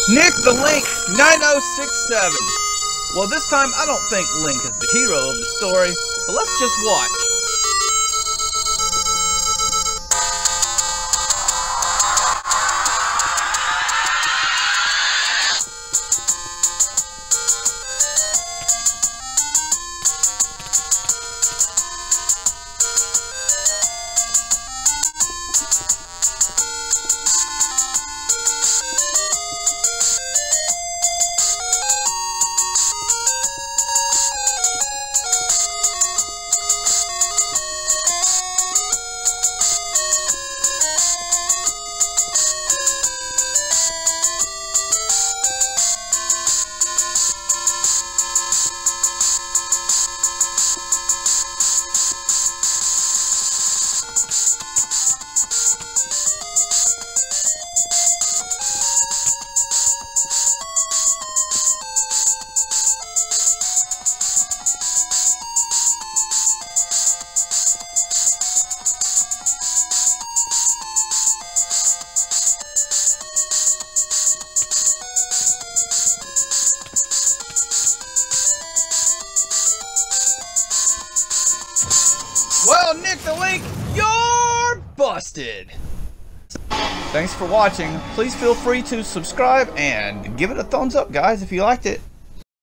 NickTheLink9067. Well, this time I don't think Link is the hero of the story, but let's just watch. Well, Nick the Link, you're busted! Thanks for watching. Please feel free to subscribe and give it a thumbs up, guys, if you liked it.